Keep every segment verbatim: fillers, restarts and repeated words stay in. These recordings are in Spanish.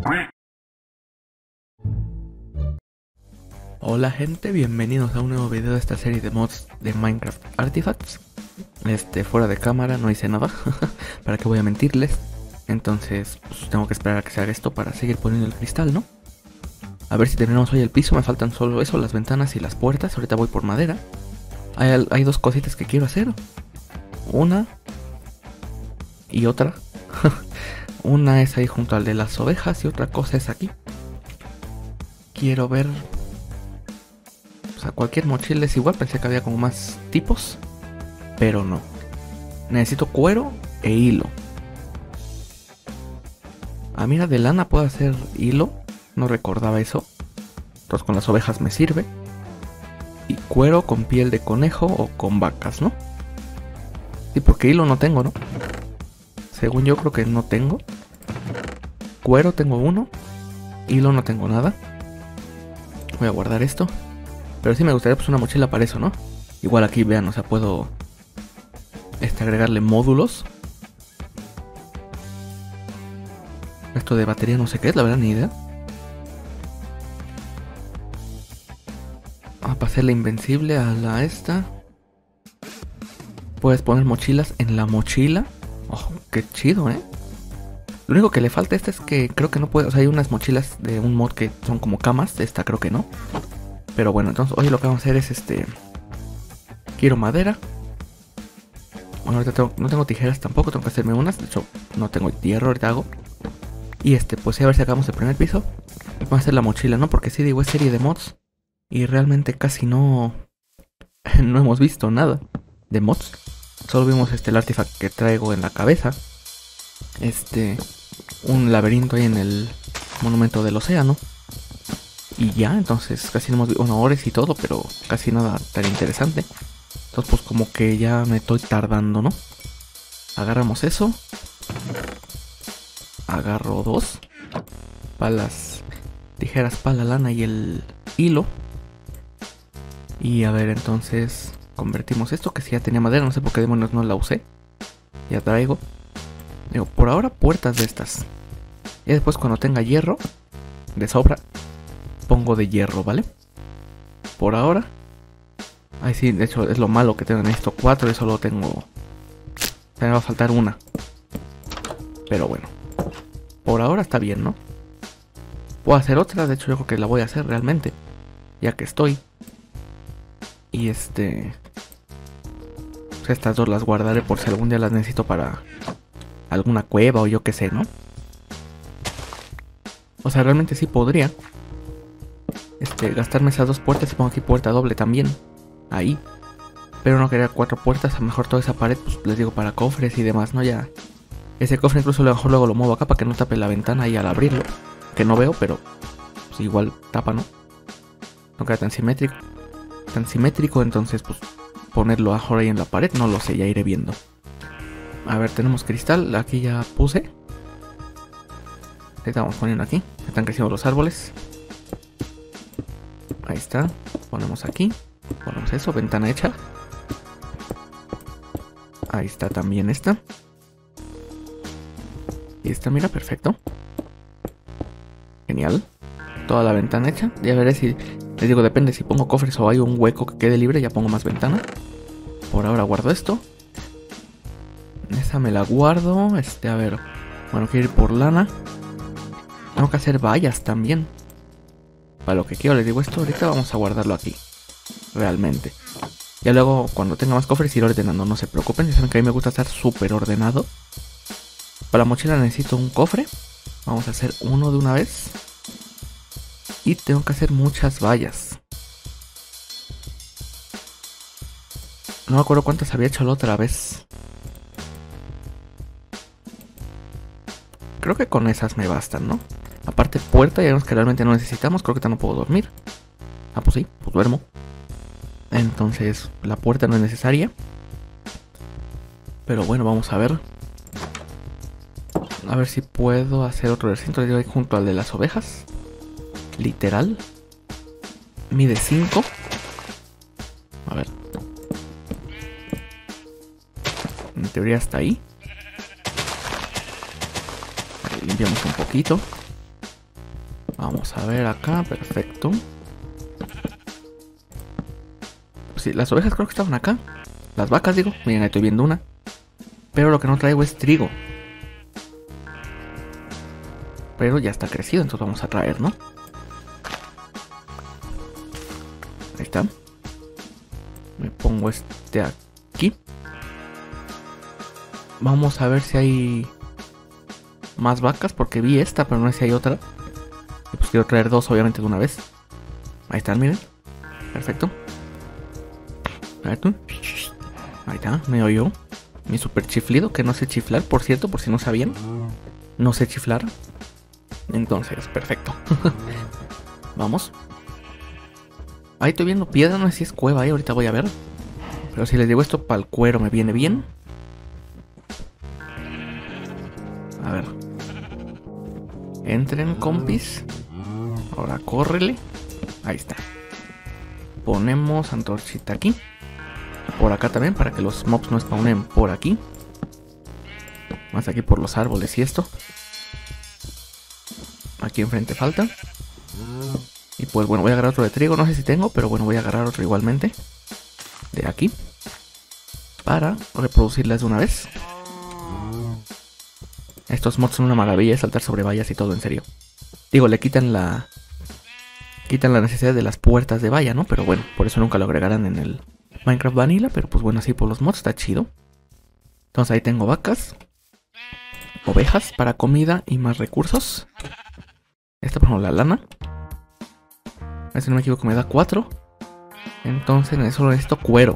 Hola gente, bienvenidos a un nuevo video de esta serie de mods de Minecraft Artifacts. Este, fuera de cámara no hice nada, para qué voy a mentirles. Entonces, pues tengo que esperar a que se haga esto para seguir poniendo el cristal, ¿no? A ver si terminamos hoy el piso, me faltan solo eso, las ventanas y las puertas. Ahorita voy por madera. Hay, hay dos cositas que quiero hacer. Una y otra. Una es ahí junto al de las ovejas y otra cosa es aquí. Quiero ver... O sea, cualquier mochila es igual, pensé que había como más tipos, pero no. Necesito cuero e hilo. Ah, mira, de lana puedo hacer hilo, no recordaba eso. Entonces con las ovejas me sirve. Y cuero con piel de conejo o con vacas, ¿no? Sí, porque hilo no tengo, ¿no? Según yo creo que no tengo. Cuero tengo uno, hilo no tengo nada. Voy a guardar esto. Pero sí me gustaría pues una mochila para eso, ¿no? Igual aquí vean, o sea, puedo este, agregarle módulos. Esto de batería no sé qué es, la verdad ni idea. Ah, para hacerle invencible a la esta. Puedes poner mochilas en la mochila. Oh, qué chido, ¿eh? Lo único que le falta a esta es que creo que no puede... O sea, hay unas mochilas de un mod que son como camas. Esta creo que no. Pero bueno, entonces hoy lo que vamos a hacer es este... Quiero madera. Bueno, ahorita tengo, no tengo tijeras tampoco, tengo que hacerme unas. De hecho, no tengo hierro, ahorita hago. Y este, pues a ver si acabamos el primer piso. Vamos a hacer la mochila, ¿no? Porque sí, digo, es serie de mods. Y realmente casi no... no hemos visto nada de mods. Solo vimos este, el artifact que traigo en la cabeza. Este... Un laberinto ahí en el monumento del océano. Y ya, entonces casi no hemos visto honores y todo, pero casi nada tan interesante. Entonces pues como que ya me estoy tardando, ¿no? Agarramos eso. Agarro dos. Para las tijeras, para la lana y el hilo. Y a ver, entonces convertimos esto, que si ya tenía madera, no sé por qué demonios no la usé. Ya traigo. Digo, por ahora puertas de estas. Y después cuando tenga hierro de sobra, pongo de hierro, ¿vale? Por ahora. Ay, sí, de hecho es lo malo que tengo en esto. Cuatro y solo tengo... me va a faltar una. Pero bueno. Por ahora está bien, ¿no? Puedo hacer otra, de hecho yo creo que la voy a hacer realmente. Ya que estoy. Y este... pues estas dos las guardaré por si algún día las necesito para... alguna cueva o yo qué sé, ¿no? O sea, realmente sí podría... Este, gastarme esas dos puertas y pongo aquí puerta doble también. Ahí. Pero no quería cuatro puertas. A lo mejor toda esa pared, pues les digo, para cofres y demás, ¿no? Ya. Ese cofre incluso a lo mejor luego lo muevo acá para que no tape la ventana ahí al abrirlo. Que no veo, pero pues igual tapa, ¿no? No queda tan simétrico. Tan simétrico, entonces pues ponerlo ahora ahí en la pared, no lo sé, ya iré viendo. A ver, tenemos cristal. Aquí ya puse. Estamos poniendo aquí. Están creciendo los árboles. Ahí está, ponemos aquí, ponemos eso, ventana hecha. Ahí está también esta. Y esta, mira, perfecto. Genial. Toda la ventana hecha. Ya veré si, les digo, depende si pongo cofres o hay un hueco que quede libre, ya pongo más ventana. Por ahora guardo esto. Esa me la guardo, este, a ver. Bueno, quiero ir por lana. Tengo que hacer vallas también. Para lo que quiero, les digo esto, ahorita vamos a guardarlo aquí. Realmente. Ya luego, cuando tenga más cofres, ir ordenando. No se preocupen, ya saben que a mí me gusta estar súper ordenado. Para la mochila necesito un cofre. Vamos a hacer uno de una vez. Y tengo que hacer muchas vallas. No me acuerdo cuántas había hecho la otra vez. Creo que con esas me bastan, ¿no? Aparte puerta, ya vemos que realmente no necesitamos. Creo que no puedo dormir. Ah, pues sí, pues duermo. Entonces la puerta no es necesaria. Pero bueno, vamos a ver. A ver si puedo hacer otro recinto. Le digo ahí junto al de las ovejas. Literal. Mide cinco. A ver. En teoría hasta ahí. Limpiamos un poquito. Vamos a ver acá, perfecto. Sí, las ovejas creo que estaban acá. Las vacas, digo. Miren, ahí estoy viendo una. Pero lo que no traigo es trigo. Pero ya está crecido, entonces vamos a traer, ¿no? Ahí está. Me pongo este aquí. Vamos a ver si hay más vacas, porque vi esta, pero no sé si hay otra. Y pues quiero traer dos, obviamente, de una vez. Ahí están, miren. Perfecto. A ver tú. Ahí está, me oyó. Mi super chiflido, que no sé chiflar, por cierto, por si no sabían. No sé chiflar. Entonces, perfecto. Vamos. Ahí estoy viendo piedra, no sé si es cueva ahí, ahorita voy a ver. Pero si les digo esto, para el cuero me viene bien. A ver. Entren, compis. Ahora córrele. Ahí está. Ponemos antorchita aquí. Por acá también, para que los mobs no spawnen por aquí. Más aquí por los árboles y esto. Aquí enfrente falta. Y pues bueno, voy a agarrar otro de trigo. No sé si tengo, pero bueno, voy a agarrar otro igualmente. De aquí. Para reproducirlas de una vez. Estos mods son una maravilla, saltar sobre vallas y todo, en serio. Digo, le quitan la... Quitan la necesidad de las puertas de valla, ¿no? Pero bueno, por eso nunca lo agregarán en el Minecraft Vanilla. Pero pues bueno, así por los mods está chido. Entonces ahí tengo vacas. Ovejas para comida y más recursos. Esta, por ejemplo, la lana. A ver si no me equivoco, me da cuatro. Entonces solo necesito cuero.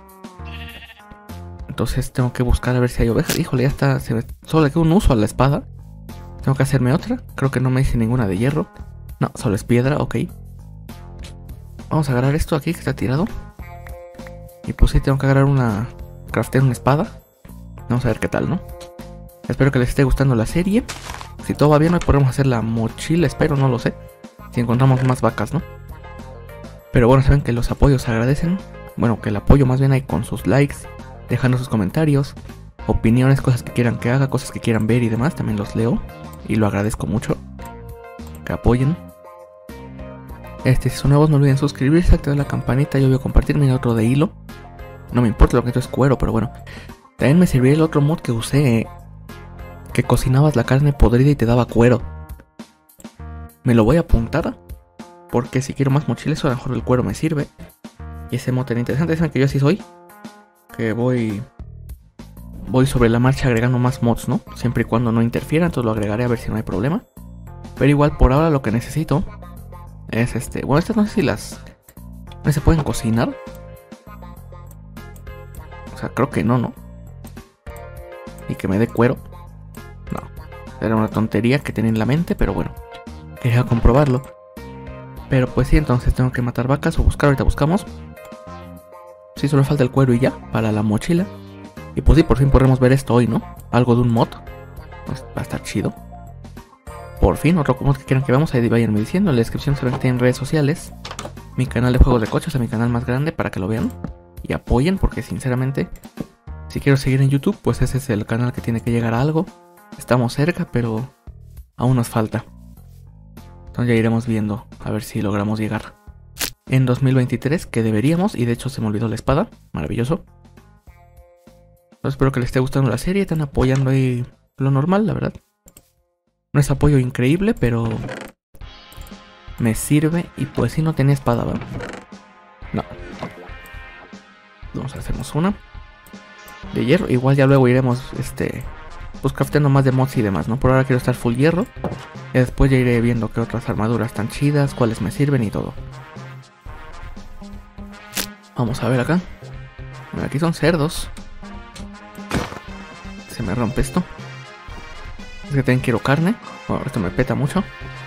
Entonces tengo que buscar a ver si hay ovejas. Híjole, ya está. Se me... Solo le queda un uso a la espada. Tengo que hacerme otra. Creo que no me hice ninguna de hierro. No, solo es piedra, ok. Vamos a agarrar esto aquí que está tirado. Y pues sí, tengo que agarrar una... Craftear una espada. Vamos a ver qué tal, ¿no? Espero que les esté gustando la serie. Si todo va bien, hoy podremos hacer la mochila. Espero, no lo sé. Si encontramos más vacas, ¿no? Pero bueno, saben que los apoyos se agradecen. Bueno, que el apoyo más bien hay con sus likes, dejando sus comentarios, opiniones, cosas que quieran que haga, cosas que quieran ver y demás. También los leo y lo agradezco mucho. Que apoyen. Este, si son nuevos, no olviden suscribirse, activar la campanita. Yo voy a compartir mi otro de hilo. No me importa, lo que esto es cuero, pero bueno. También me sirvió el otro mod que usé, que cocinabas la carne podrida y te daba cuero. Me lo voy a apuntar, porque si quiero más mochilas, a lo mejor el cuero me sirve. Y ese mod era interesante. Saben que yo así soy, que voy Voy sobre la marcha agregando más mods, ¿no? Siempre y cuando no interfiera, entonces lo agregaré a ver si no hay problema. Pero igual por ahora lo que necesito es este... Bueno, estas no sé si las... ¿No se pueden cocinar? O sea, creo que no, ¿no? Y que me dé cuero. No. Era una tontería que tenía en la mente, pero bueno. Quería comprobarlo. Pero pues sí, entonces tengo que matar vacas o buscar. Ahorita buscamos. Sí, solo falta el cuero y ya, para la mochila. Y pues sí, por fin podremos ver esto hoy, ¿no? Algo de un mod. Pues va a estar chido. Por fin, otro mod que quieran que veamos, ahí vayanme diciendo. En la descripción se ven que tienen redes sociales. Mi canal de juegos de coches, a mi canal más grande, para que lo vean. Y apoyen, porque sinceramente, si quiero seguir en YouTube, pues ese es el canal que tiene que llegar a algo. Estamos cerca, pero aún nos falta. Entonces ya iremos viendo, a ver si logramos llegar en dos mil veintitrés, que deberíamos. Y de hecho se me olvidó la espada, maravilloso. Entonces espero que les esté gustando la serie, están apoyando ahí lo normal, la verdad. No es apoyo increíble, pero me sirve. Y pues si no tenía espada, ¿verdad? No. Vamos a hacernos una de hierro. Igual ya luego iremos, este, pues crafteando más de mods y demás, ¿no? Por ahora quiero estar full hierro. Y después ya iré viendo qué otras armaduras están chidas, cuáles me sirven y todo. Vamos a ver acá. Bueno, aquí son cerdos. Se me rompe esto. Es que también quiero carne. Bueno, esto me peta mucho.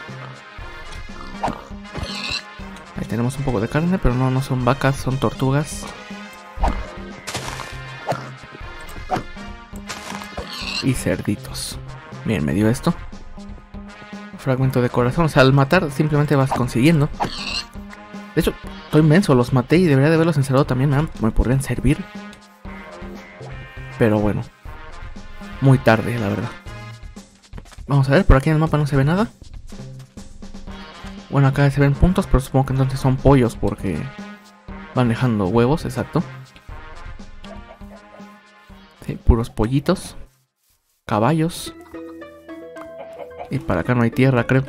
Ahí tenemos un poco de carne, pero no, no son vacas, son tortugas. Y cerditos. Miren, me dio esto. Fragmento de corazón. O sea, al matar simplemente vas consiguiendo. De hecho, estoy inmenso. Los maté y debería de haberlos encerrado también. ¿eh? Me podrían servir. Pero bueno. Muy tarde, la verdad. Vamos a ver, por aquí en el mapa no se ve nada. Bueno, acá se ven puntos, pero supongo que entonces son pollos porque van dejando huevos, exacto. Sí, puros pollitos. Caballos. Y para acá no hay tierra, creo.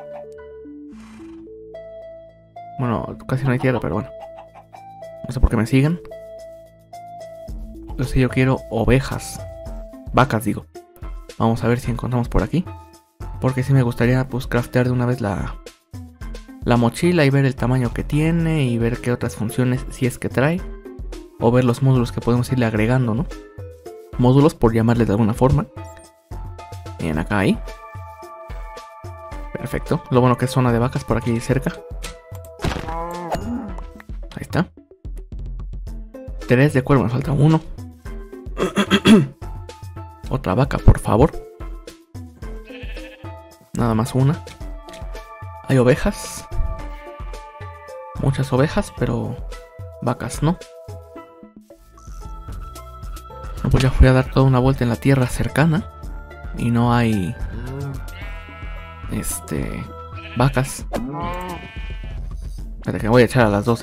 Bueno, casi no hay tierra, pero bueno. No sé por qué me siguen. Entonces yo quiero ovejas. Vacas, digo. Vamos a ver si encontramos por aquí. Porque sí me gustaría, pues, craftear de una vez la... La mochila y ver el tamaño que tiene. Y ver qué otras funciones, si es que trae. O ver los módulos que podemos irle agregando, ¿no? Módulos, por llamarles de alguna forma. Bien, acá hay. Perfecto. Lo bueno que es zona de vacas por aquí cerca. Ahí está. Tres de cuero, me falta uno. Otra vaca, por favor. Nada más una. Hay ovejas. Muchas ovejas, pero vacas no. Pues ya fui a dar toda una vuelta en la tierra cercana. Y no hay... Este... Vacas. Espera que me voy a echar a las doce.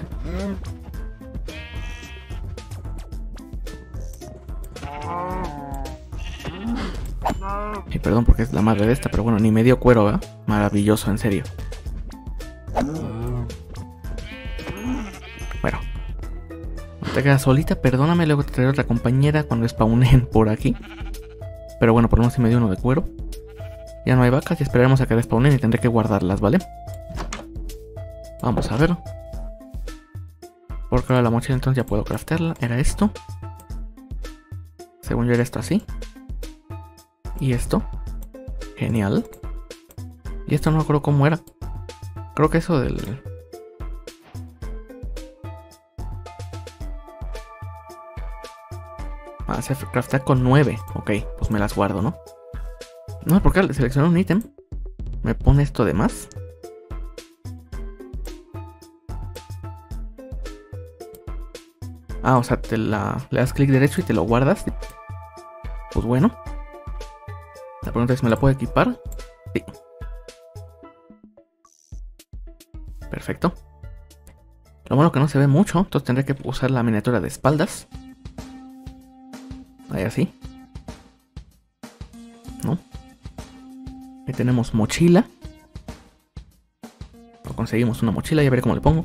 Y perdón porque es la madre de esta, pero bueno, ni me dio cuero, ¿verdad? Maravilloso, en serio. Bueno. Te quedas solita, perdóname, luego te traeré otra compañera cuando spawnen por aquí. Pero bueno, por lo menos si me dio uno de cuero. Ya no hay vacas y esperaremos a que respawnen y tendré que guardarlas, ¿vale? Vamos a ver. Porque ahora la mochila entonces ya puedo craftearla. Era esto. Según yo era esto así. Y esto. Genial. Y esto no me acuerdo cómo era. Creo que eso del... Ah, se craftea con nueve. Ok, pues me las guardo, ¿no? No, porque al seleccionar un ítem me pone esto de más. Ah, o sea, te la, le das clic derecho y te lo guardas. Pues bueno. La pregunta es, ¿me la puedo equipar? Sí. Perfecto. Lo bueno que no se ve mucho, entonces tendré que usar la miniatura de espaldas. Ahí así. ¿No? Ahí tenemos mochila. O conseguimos una mochila, ya veré cómo le pongo.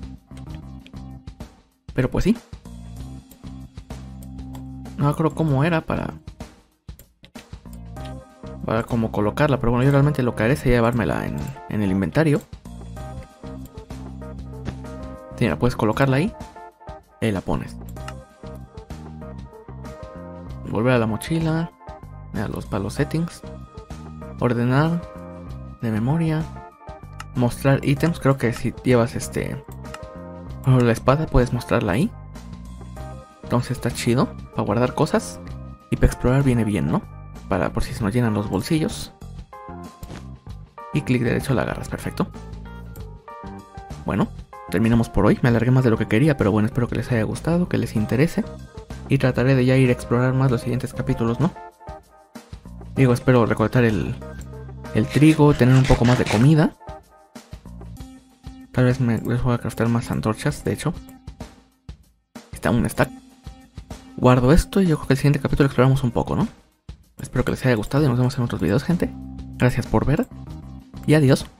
Pero pues sí. No me acuerdo cómo era para... Para cómo colocarla, pero bueno, yo realmente lo que haré sería llevármela en, en el inventario. Sí, mira, puedes colocarla ahí. Y la pones. Volver a la mochila. A los, para los settings. Ordenar. De memoria. Mostrar ítems. Creo que si llevas este... Por ejemplo, la espada puedes mostrarla ahí. Entonces está chido. Para guardar cosas. Y para explorar viene bien, ¿no? Para por si se nos llenan los bolsillos. Y clic derecho la agarras. Perfecto. Bueno, terminamos por hoy. Me alargué más de lo que quería, pero bueno, espero que les haya gustado, que les interese. Y trataré de ya ir a explorar más los siguientes capítulos, ¿no? Digo, espero recolectar el, el trigo, tener un poco más de comida. Tal vez me les voy a craftar más antorchas, de hecho. Está un stack. Guardo esto y yo creo que el siguiente capítulo exploramos un poco, ¿no? Espero que les haya gustado y nos vemos en otros videos, gente. Gracias por ver y adiós.